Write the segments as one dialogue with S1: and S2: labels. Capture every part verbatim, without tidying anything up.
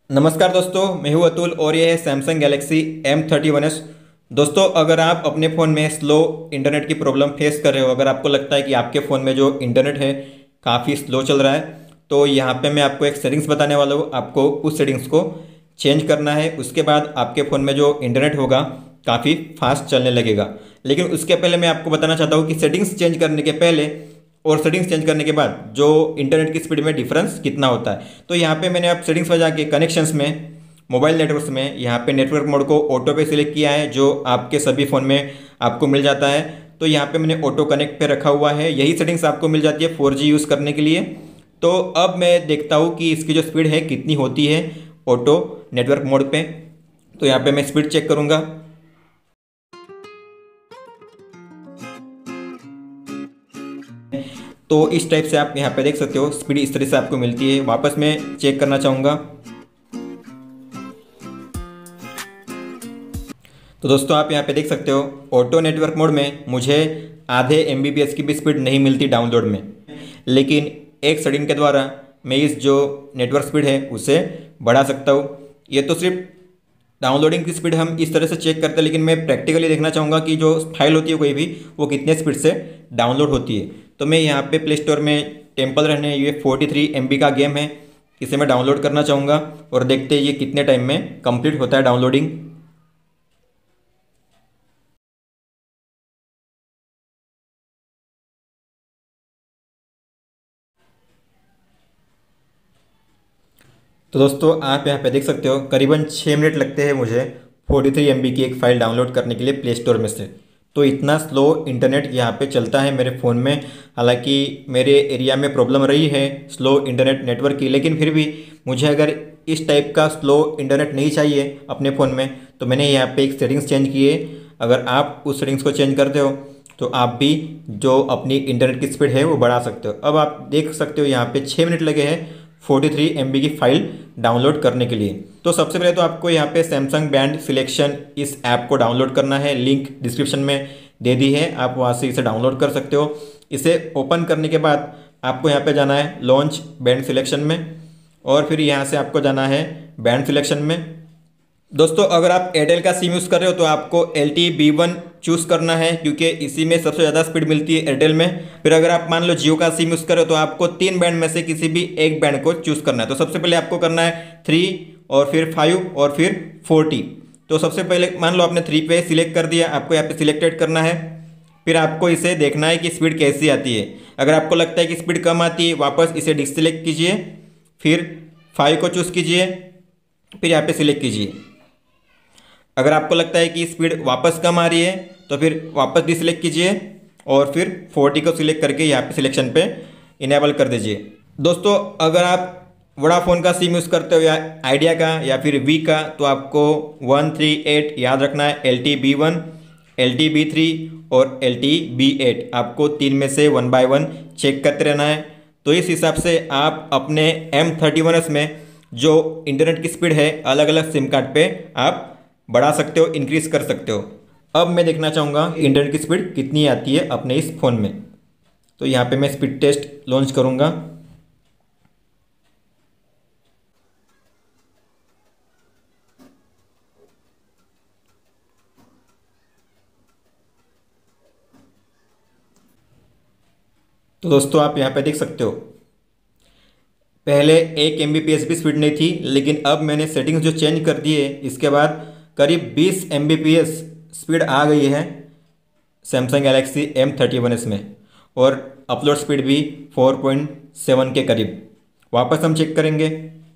S1: नमस्कार दोस्तों, मैं हूं अतुल और ये है Samsung Galaxy M thirty one S. दोस्तों, अगर आप अपने फ़ोन में स्लो इंटरनेट की प्रॉब्लम फेस कर रहे हो, अगर आपको लगता है कि आपके फ़ोन में जो इंटरनेट है काफ़ी स्लो चल रहा है, तो यहाँ पे मैं आपको एक सेटिंग्स बताने वाला हूँ। आपको उस सेटिंग्स को चेंज करना है। उसके बाद आपके फ़ोन में जो इंटरनेट होगा काफ़ी फास्ट चलने लगेगा। लेकिन उसके पहले मैं आपको बताना चाहता हूँ कि सेटिंग्स चेंज करने के पहले और सेटिंग्स चेंज करने के बाद जो इंटरनेट की स्पीड में डिफरेंस कितना होता है। तो यहाँ पे मैंने आप सेटिंग्स में जाके कनेक्शंस में मोबाइल नेटवर्क्स में यहाँ पे नेटवर्क मोड को ऑटो पे सिलेक्ट किया है, जो आपके सभी फ़ोन में आपको मिल जाता है। तो यहाँ पे मैंने ऑटो कनेक्ट पे रखा हुआ है। यही सेटिंग्स आपको मिल जाती है फोर जी यूज़ करने के लिए। तो अब मैं देखता हूँ कि इसकी जो स्पीड है कितनी होती है ऑटो नेटवर्क मोड पे। तो यहाँ पे मैं स्पीड चेक करूँगा। तो इस टाइप से आप यहाँ पे देख सकते हो स्पीड इस तरह से आपको मिलती है। वापस मैं चेक करना चाहूँगा। तो दोस्तों, आप यहाँ पे देख सकते हो ऑटो नेटवर्क मोड में मुझे आधे एम बी पी एस की भी स्पीड नहीं मिलती डाउनलोड में। लेकिन एक सेटिंग के द्वारा मैं इस जो नेटवर्क स्पीड है उसे बढ़ा सकता हूँ। ये तो सिर्फ डाउनलोडिंग की स्पीड हम इस तरह से चेक करते हैं, लेकिन मैं प्रैक्टिकली देखना चाहूँगा कि जो फाइल होती है कोई भी, वो कितने स्पीड से डाउनलोड होती है। तो मैं यहाँ पे प्ले स्टोर में टेम्पल रन है, ये फोर्टी थ्री एम बी का गेम है, इसे मैं डाउनलोड करना चाहूँगा और देखते हैं ये कितने टाइम में कंप्लीट होता है डाउनलोडिंग। तो दोस्तों, आप यहाँ पे देख सकते हो करीबन छः मिनट लगते हैं मुझे फोर्टी थ्री एम बी की एक फ़ाइल डाउनलोड करने के लिए प्ले स्टोर में से। तो इतना स्लो इंटरनेट यहाँ पे चलता है मेरे फ़ोन में। हालांकि मेरे एरिया में प्रॉब्लम रही है स्लो इंटरनेट नेटवर्क की, लेकिन फिर भी मुझे अगर इस टाइप का स्लो इंटरनेट नहीं चाहिए अपने फ़ोन में, तो मैंने यहाँ पे एक सेटिंग्स चेंज की है। अगर आप उस सेटिंग्स को चेंज करते हो तो आप भी जो अपनी इंटरनेट की स्पीड है वो बढ़ा सकते हो। अब आप देख सकते हो यहाँ पे छः मिनट लगे हैं फोर्टी थ्री एम बी की फ़ाइल डाउनलोड करने के लिए। तो सबसे पहले तो आपको यहाँ पे सैमसंग बैंड सिलेक्शन इस ऐप को डाउनलोड करना है। लिंक डिस्क्रिप्शन में दे दी है, आप वहाँ से इसे डाउनलोड कर सकते हो। इसे ओपन करने के बाद आपको यहाँ पे जाना है लॉन्च बैंड सिलेक्शन में, और फिर यहाँ से आपको जाना है बैंड सिलेक्शन में। दोस्तों, अगर आप एयरटेल का सिम यूज़ कर रहे हो तो आपको L T B one choose करना है, क्योंकि इसी में सबसे ज़्यादा स्पीड मिलती है एयरटेल में। फिर अगर आप मान लो जियो का सिम यूज़ कर रहे हो तो आपको तीन बैंड में से किसी भी एक बैंड को चूज़ करना है। तो सबसे पहले आपको करना है थ्री, और फिर फाइव, और फिर फोर्टी। तो सबसे पहले मान लो आपने थ्री पे सिलेक्ट कर दिया, आपको यहाँ पे सिलेक्टेड करना है। फिर आपको इसे देखना है कि स्पीड कैसी आती है। अगर आपको लगता है कि स्पीड कम आती है, वापस इसे डिससिलेक्ट कीजिए, फिर फाइव को चूज़ कीजिए, फिर यहाँ पे सिलेक्ट कीजिए। अगर आपको लगता है कि स्पीड वापस कम आ रही है तो फिर वापस डिसलेक्ट कीजिए, और फिर फोर्टी को सिलेक्ट करके यहाँ पे सिलेक्शन पे इनेबल कर दीजिए। दोस्तों, अगर आप वोडाफोन का सिम यूज़ करते हो या आइडिया का या फिर वी का, तो आपको वन थ्री एट याद रखना है। L T B one, L T B three और एल टी बी एट, आपको तीन में से वन बाय वन चेक करते रहना है। तो इस हिसाब से आप अपने एम थर्टी वन एस में जो इंटरनेट की स्पीड है अलग अलग सिम कार्ड पे आप बढ़ा सकते हो, इंक्रीज कर सकते हो। अब मैं देखना चाहूँगा इंटरनेट की स्पीड कितनी आती है अपने इस फ़ोन में। तो यहाँ पे मैं स्पीड टेस्ट लॉन्च करूँगा। तो दोस्तों, आप यहाँ पे देख सकते हो पहले एक एम बी पी एस भी स्पीड नहीं थी, लेकिन अब मैंने सेटिंग्स जो चेंज कर दी है इसके बाद करीब बीस M B P S speed आ गई है Samsung Galaxy M thirty one S में, और अपलोड स्पीड भी फोर पॉइंट सेवन के करीब। वापस हम चेक करेंगे।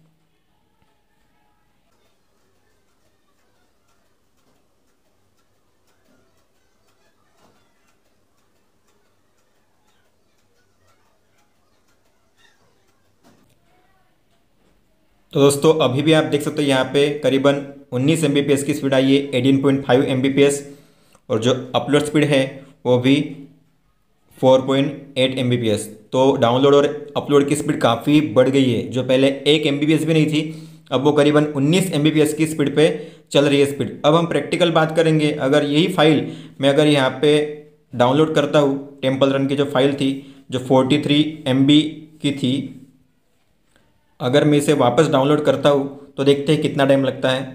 S1: तो दोस्तों, अभी भी आप देख सकते हो यहाँ पे करीबन उन्नीस एम बी पी एस की स्पीड आई है, eighteen point five M B P S, और जो अपलोड स्पीड है वो भी four point eight M B P S. तो डाउनलोड और अपलोड की स्पीड काफ़ी बढ़ गई है। जो पहले एक एम बी पी एस भी नहीं थी, अब वो करीबन उन्नीस एम बी पी एस की स्पीड पे चल रही है स्पीड। अब हम प्रैक्टिकल बात करेंगे। अगर यही फाइल मैं अगर यहाँ पे डाउनलोड करता हूँ, टेम्पल रन की जो फाइल थी जो फोर्टी थ्री एम बी की थी, अगर मैं इसे वापस डाउनलोड करता हूँ तो देखते हैं कितना टाइम लगता है।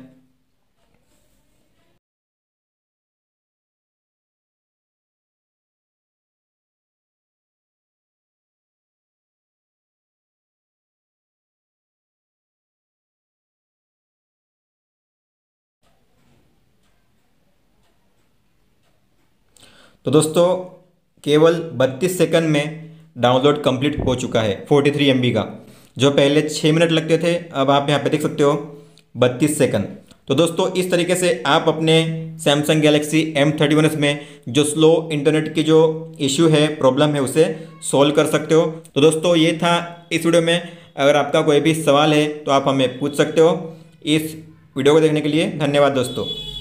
S1: तो दोस्तों केवल बत्तीस सेकंड में डाउनलोड कंप्लीट हो चुका है फोर्टी थ्री एम बी का। जो पहले छः मिनट लगते थे, अब आप यहाँ पे देख सकते हो बत्तीस सेकंड। तो दोस्तों इस तरीके से आप अपने Samsung Galaxy M thirty one S में जो स्लो इंटरनेट की जो इश्यू है, प्रॉब्लम है, उसे सॉल्व कर सकते हो। तो दोस्तों ये था इस वीडियो में। अगर आपका कोई भी सवाल है तो आप हमें पूछ सकते हो। इस वीडियो को देखने के लिए धन्यवाद दोस्तों।